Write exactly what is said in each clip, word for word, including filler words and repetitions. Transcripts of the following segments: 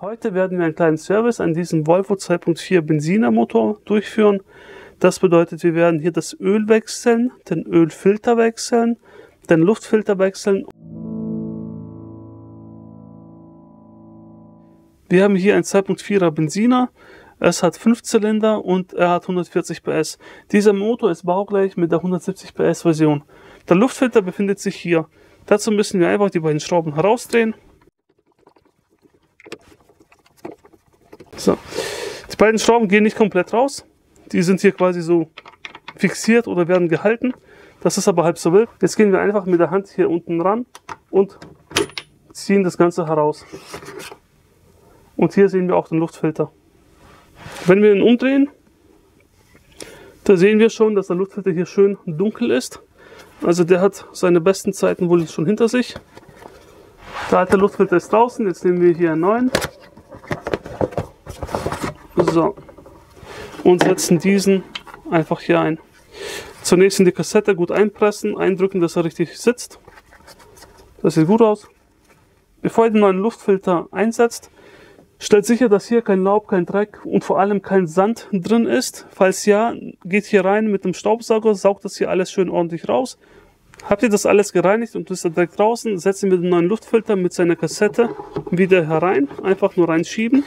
Heute werden wir einen kleinen Service an diesem Volvo zwei Punkt vier Benzinermotor durchführen. Das bedeutet, wir werden hier das Öl wechseln, den Ölfilter wechseln, den Luftfilter wechseln. Wir haben hier einen zwei Punkt vierer Benziner. Es hat fünf Zylinder und er hat hundertvierzig P S. Dieser Motor ist baugleich mit der hundertsiebzig P S Version. Der Luftfilter befindet sich hier. Dazu müssen wir einfach die beiden Schrauben herausdrehen. So. Die beiden Schrauben gehen nicht komplett raus. Die sind hier quasi so fixiert oder werden gehalten. Das ist aber halb so wild. Jetzt gehen wir einfach mit der Hand hier unten ran und ziehen das Ganze heraus. Und hier sehen wir auch den Luftfilter. Wenn wir ihn umdrehen, da sehen wir schon, dass der Luftfilter hier schön dunkel ist. Also der hat seine besten Zeiten wohl schon hinter sich. Der alte Luftfilter ist draußen. Jetzt nehmen wir hier einen neuen. So. Und setzen diesen einfach hier ein. Zunächst in die Kassette gut einpressen, eindrücken, dass er richtig sitzt. Das sieht gut aus. Bevor ihr den neuen Luftfilter einsetzt, stellt sicher, dass hier kein Laub, kein Dreck und vor allem kein Sand drin ist. Falls ja, geht hier rein mit dem Staubsauger, saugt das hier alles schön ordentlich raus. Habt ihr das alles gereinigt und ist der Dreck draußen, setzen wir den neuen Luftfilter mit seiner Kassette wieder herein. Einfach nur reinschieben.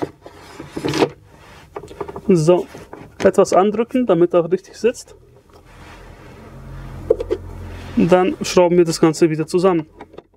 So, etwas andrücken, damit er richtig sitzt. Dann schrauben wir das Ganze wieder zusammen.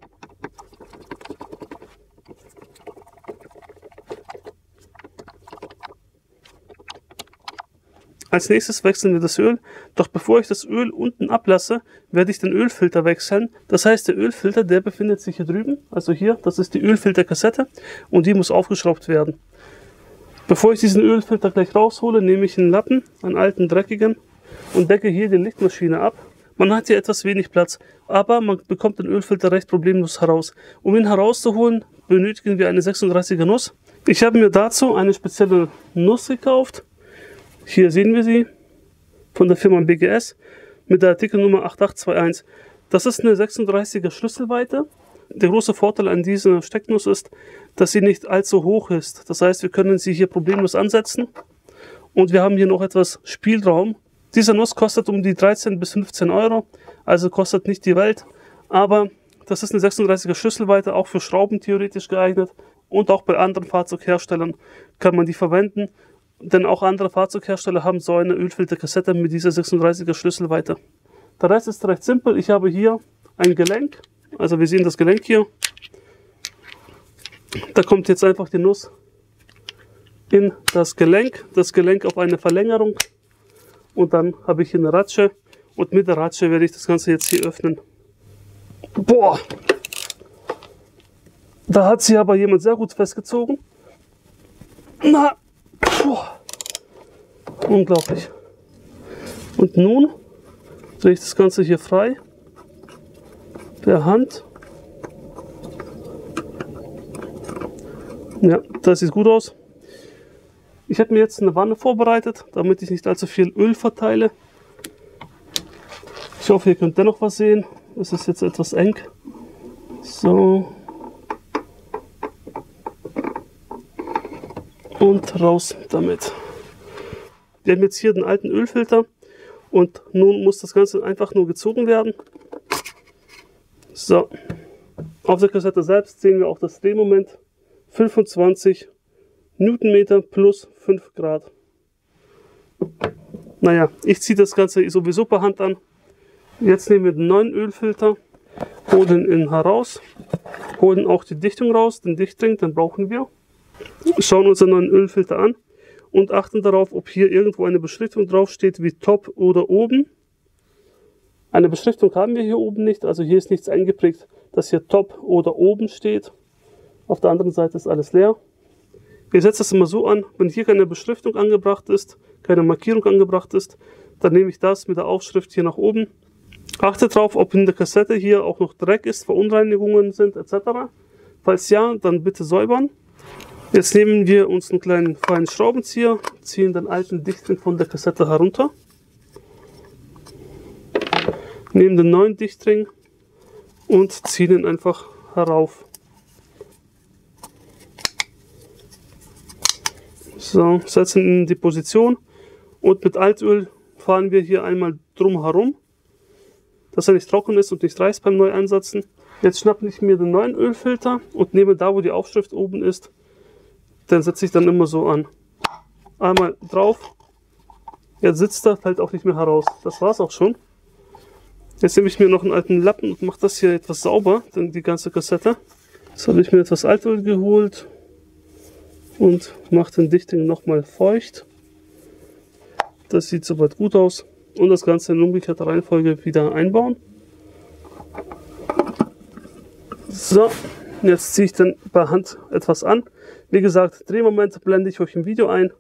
Als nächstes wechseln wir das Öl, doch bevor ich das Öl unten ablasse, werde ich den Ölfilter wechseln. Das heißt, der Ölfilter, der befindet sich hier drüben, also hier, das ist die Ölfilterkassette und die muss aufgeschraubt werden. Bevor ich diesen Ölfilter gleich raushole, nehme ich einen Lappen, einen alten dreckigen, und decke hier die Lichtmaschine ab. Man hat hier etwas wenig Platz, aber man bekommt den Ölfilter recht problemlos heraus. Um ihn herauszuholen, benötigen wir eine sechsunddreißiger Nuss. Ich habe mir dazu eine spezielle Nuss gekauft. Hier sehen wir sie, von der Firma B G S, mit der Artikelnummer acht acht zwei eins. Das ist eine sechsunddreißiger Schlüsselweite. Der große Vorteil an dieser Stecknuss ist, dass sie nicht allzu hoch ist. Das heißt, wir können sie hier problemlos ansetzen. Und wir haben hier noch etwas Spielraum. Diese Nuss kostet um die dreizehn bis fünfzehn Euro, also kostet nicht die Welt. Aber das ist eine sechsunddreißiger Schlüsselweite, auch für Schrauben theoretisch geeignet. Und auch bei anderen Fahrzeugherstellern kann man die verwenden. Denn auch andere Fahrzeughersteller haben so eine Ölfilterkassette mit dieser sechsunddreißiger Schlüsselweite. Der Rest ist recht simpel. Ich habe hier ein Gelenk. Also wir sehen das Gelenk hier. Da kommt jetzt einfach die Nuss in das Gelenk. Das Gelenk auf eine Verlängerung. Und dann habe ich hier eine Ratsche. Und mit der Ratsche werde ich das Ganze jetzt hier öffnen. Boah! Da hat sie aber jemand sehr gut festgezogen. Na! Boah. Unglaublich. Und nun drehe ich das Ganze hier frei per Hand. Ja, das sieht gut aus. Ich habe mir jetzt eine Wanne vorbereitet, damit ich nicht allzu viel Öl verteile. Ich hoffe, ihr könnt dennoch was sehen. Es ist jetzt etwas eng. So. Und raus damit. Wir haben jetzt hier den alten Ölfilter und nun muss das Ganze einfach nur gezogen werden. So, auf der Kassette selbst sehen wir auch das Drehmoment, fünfundzwanzig Newtonmeter plus fünf Grad. Naja, ich ziehe das Ganze sowieso per Hand an. Jetzt nehmen wir den neuen Ölfilter, holen ihn heraus, holen auch die Dichtung raus, den Dichtring, den brauchen wir. Schauen uns den neuen Ölfilter an und achten darauf, ob hier irgendwo eine Beschriftung drauf steht wie Top oder oben. Eine Beschriftung haben wir hier oben nicht, also hier ist nichts eingeprägt, dass hier Top oder oben steht. Auf der anderen Seite ist alles leer. Wir setzen das immer so an, wenn hier keine Beschriftung angebracht ist, keine Markierung angebracht ist, dann nehme ich das mit der Aufschrift hier nach oben. Achtet darauf, ob in der Kassette hier auch noch Dreck ist, Verunreinigungen sind et cetera. Falls ja, dann bitte säubern. Jetzt nehmen wir uns einen kleinen feinen Schraubenzieher, ziehen den alten Dichtring von der Kassette herunter, nehmen den neuen Dichtring und ziehen ihn einfach herauf. So, setzen in die Position und mit Altöl fahren wir hier einmal drum herum, dass er nicht trocken ist und nicht reißt beim Neueinsetzen. Jetzt schnappe ich mir den neuen Ölfilter und nehme da, wo die Aufschrift oben ist, den setze ich dann immer so an. Einmal drauf, jetzt sitzt er, fällt auch nicht mehr heraus. Das war's auch schon. Jetzt nehme ich mir noch einen alten Lappen und mache das hier etwas sauber, denn die ganze Kassette. Jetzt habe ich mir etwas Altöl geholt und mache den Dichtring nochmal feucht. Das sieht soweit gut aus. Und das Ganze in umgekehrter Reihenfolge wieder einbauen. So, jetzt ziehe ich dann bei Hand etwas an. Wie gesagt, Drehmoment blende ich euch im Video ein.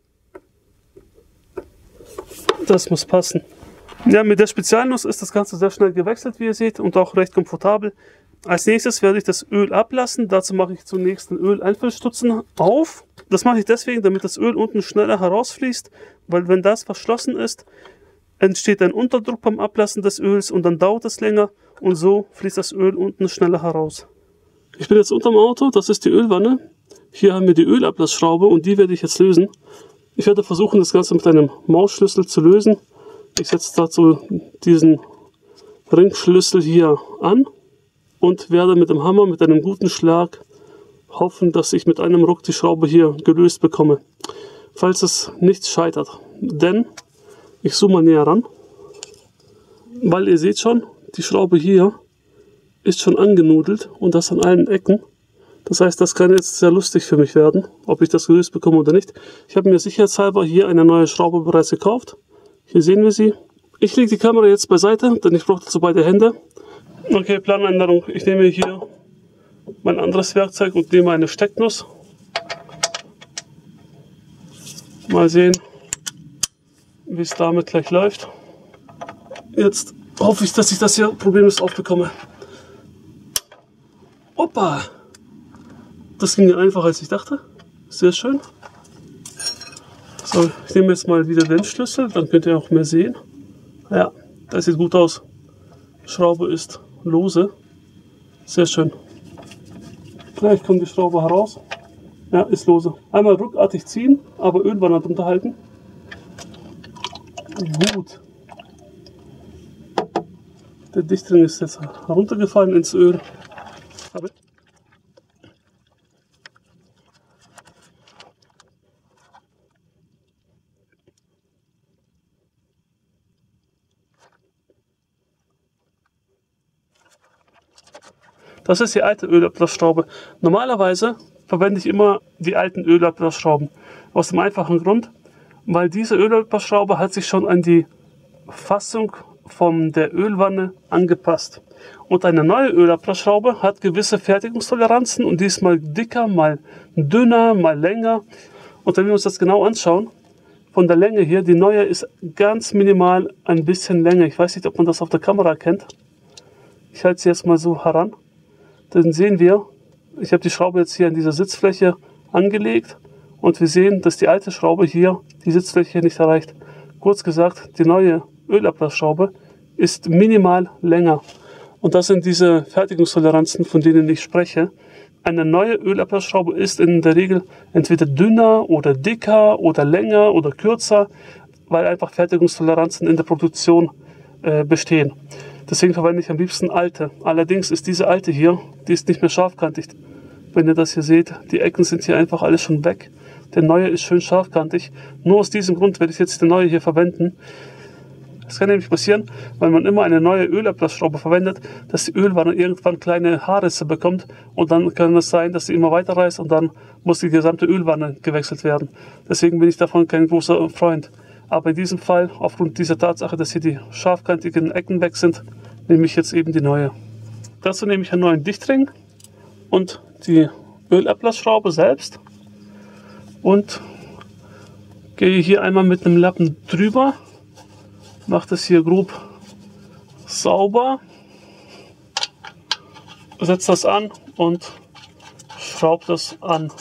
Das muss passen. Ja, mit der Spezialnuss ist das Ganze sehr schnell gewechselt, wie ihr seht, und auch recht komfortabel. Als nächstes werde ich das Öl ablassen. Dazu mache ich zunächst den Öleinfüllstutzen auf. Das mache ich deswegen, damit das Öl unten schneller herausfließt, weil wenn das verschlossen ist, entsteht ein Unterdruck beim Ablassen des Öls und dann dauert es länger und so fließt das Öl unten schneller heraus. Ich bin jetzt unterm Auto, das ist die Ölwanne. Hier haben wir die Ölablassschraube und die werde ich jetzt lösen. Ich werde versuchen, das Ganze mit einem Mausschlüssel zu lösen. Ich setze dazu diesen Ringschlüssel hier an und werde mit dem Hammer, mit einem guten Schlag, hoffen, dass ich mit einem Ruck die Schraube hier gelöst bekomme. Falls es nicht scheitert. Denn, ich zoome mal näher ran, weil ihr seht schon, die Schraube hier ist schon angenudelt und das an allen Ecken. Das heißt, das kann jetzt sehr lustig für mich werden, ob ich das gelöst bekomme oder nicht. Ich habe mir sicherheitshalber hier eine neue Schraube bereits gekauft. Hier sehen wir sie. Ich lege die Kamera jetzt beiseite, denn ich brauche dazu beide Hände. Okay, Planänderung. Ich nehme hier mein anderes Werkzeug und nehme eine Stecknuss. Mal sehen, wie es damit gleich läuft. Jetzt hoffe ich, dass ich das hier problemlos aufbekomme. Opa! Das ging ja einfacher, als ich dachte. Sehr schön. So, ich nehme jetzt mal wieder den Schlüssel, dann könnt ihr auch mehr sehen. Ja, das sieht gut aus. Schraube ist lose. Sehr schön. Gleich kommt die Schraube heraus. Ja, ist lose. Einmal ruckartig ziehen, aber Ölwanne drunter halten. Gut. Der Dichtring ist jetzt heruntergefallen ins Öl. Aber das ist die alte Ölablassschraube. Normalerweise verwende ich immer die alten Ölablassschrauben. Aus dem einfachen Grund, weil diese Ölablassschraube hat sich schon an die Fassung von der Ölwanne angepasst. Und eine neue Ölablassschraube hat gewisse Fertigungstoleranzen und die ist mal dicker, mal dünner, mal länger. Und wenn wir uns das genau anschauen, von der Länge hier, die neue ist ganz minimal ein bisschen länger. Ich weiß nicht, ob man das auf der Kamera erkennt. Ich halte sie jetzt mal so heran. Dann sehen wir, ich habe die Schraube jetzt hier an dieser Sitzfläche angelegt und wir sehen, dass die alte Schraube hier die Sitzfläche nicht erreicht. Kurz gesagt, die neue Ölablassschraube ist minimal länger. Und das sind diese Fertigungstoleranzen, von denen ich spreche. Eine neue Ölablassschraube ist in der Regel entweder dünner oder dicker oder länger oder kürzer, weil einfach Fertigungstoleranzen in der Produktion äh, bestehen. Deswegen verwende ich am liebsten alte. Allerdings ist diese alte hier, die ist nicht mehr scharfkantig. Wenn ihr das hier seht, die Ecken sind hier einfach alles schon weg. Der neue ist schön scharfkantig. Nur aus diesem Grund werde ich jetzt die neue hier verwenden. Es kann nämlich passieren, weil man immer eine neue Ölablassschraube verwendet, dass die Ölwanne irgendwann kleine Haarrisse bekommt und dann kann es sein, dass sie immer weiter reißt und dann muss die gesamte Ölwanne gewechselt werden. Deswegen bin ich davon kein großer Freund. Aber in diesem Fall, aufgrund dieser Tatsache, dass hier die scharfkantigen Ecken weg sind, nehme ich jetzt eben die neue. Dazu nehme ich einen neuen Dichtring und die Ölablassschraube selbst und gehe hier einmal mit einem Lappen drüber, mache das hier grob sauber, setze das an und schraube das an.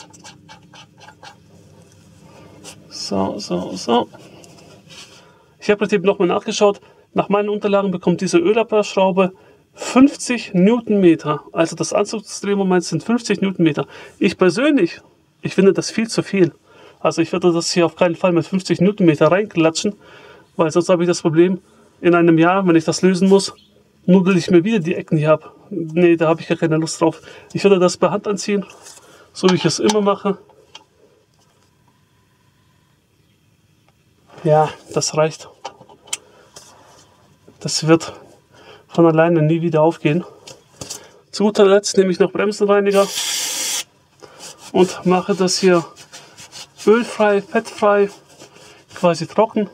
So, so, so. Ich habe eben nochmal nachgeschaut. Nach meinen Unterlagen bekommt diese Ölablassschraube fünfzig Newtonmeter. Also das Anzugsdrehmoment sind fünfzig Newtonmeter. Ich persönlich, ich finde das viel zu viel. Also ich werde das hier auf keinen Fall mit fünfzig Newtonmeter reinklatschen, weil sonst habe ich das Problem, in einem Jahr, wenn ich das lösen muss, nudel ich mir wieder die Ecken hier ab. Nee, da habe ich gar keine Lust drauf. Ich werde das per Hand anziehen, so wie ich es immer mache. Ja, das reicht. Das wird von alleine nie wieder aufgehen. Zu guter Letzt nehme ich noch Bremsenreiniger und mache das hier ölfrei, fettfrei, quasi trocken,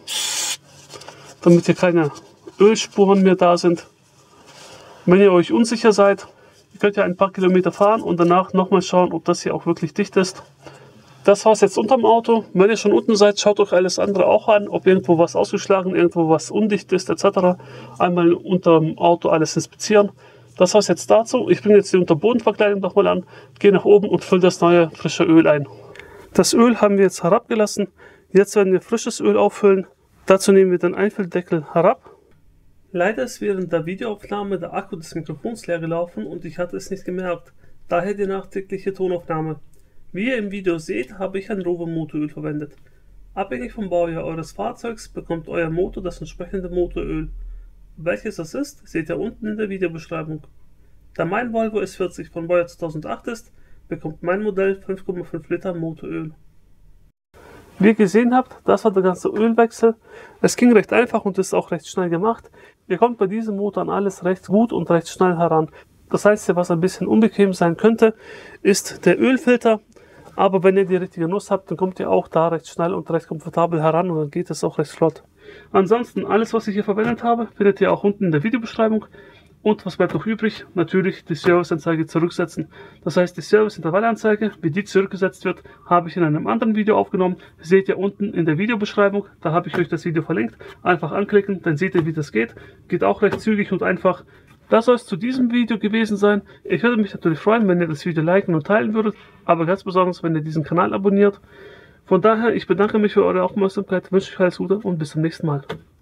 damit hier keine Ölspuren mehr da sind. Wenn ihr euch unsicher seid, ihr könnt ja ein paar Kilometer fahren und danach nochmal schauen, ob das hier auch wirklich dicht ist. Das war es jetzt unterm Auto. Wenn ihr schon unten seid, schaut euch alles andere auch an, ob irgendwo was ausgeschlagen, irgendwo was undicht ist et cetera. Einmal unter dem Auto alles inspizieren. Das war es jetzt dazu. Ich bringe jetzt die Unterbodenverkleidung nochmal an, gehe nach oben und fülle das neue frische Öl ein. Das Öl haben wir jetzt herabgelassen. Jetzt werden wir frisches Öl auffüllen. Dazu nehmen wir den Einfülldeckel herab. Leider ist während der Videoaufnahme der Akku des Mikrofons leer gelaufen und ich hatte es nicht gemerkt. Daher die nachträgliche Tonaufnahme. Wie ihr im Video seht, habe ich ein Rover Motoröl verwendet. Abhängig vom Baujahr eures Fahrzeugs bekommt euer Motor das entsprechende Motoröl. Welches das ist, seht ihr unten in der Videobeschreibung. Da mein Volvo S vierzig von Baujahr zweitausendacht ist, bekommt mein Modell fünf Komma fünf Liter Motoröl. Wie ihr gesehen habt, das war der ganze Ölwechsel. Es ging recht einfach und ist auch recht schnell gemacht. Ihr kommt bei diesem Motor an alles recht gut und recht schnell heran. Das Einzige, was ein bisschen unbequem sein könnte, ist der Ölfilter. Aber wenn ihr die richtige Nuss habt, dann kommt ihr auch da recht schnell und recht komfortabel heran und dann geht es auch recht flott. Ansonsten, alles was ich hier verwendet habe, findet ihr auch unten in der Videobeschreibung. Und was bleibt noch übrig? Natürlich die Serviceanzeige zurücksetzen. Das heißt, die Serviceintervallanzeige, wie die zurückgesetzt wird, habe ich in einem anderen Video aufgenommen. Seht ihr unten in der Videobeschreibung, da habe ich euch das Video verlinkt. Einfach anklicken, dann seht ihr, wie das geht. Geht auch recht zügig und einfach. Das soll es zu diesem Video gewesen sein. Ich würde mich natürlich freuen, wenn ihr das Video liken und teilen würdet, aber ganz besonders, wenn ihr diesen Kanal abonniert. Von daher, ich bedanke mich für eure Aufmerksamkeit, wünsche euch alles Gute und bis zum nächsten Mal.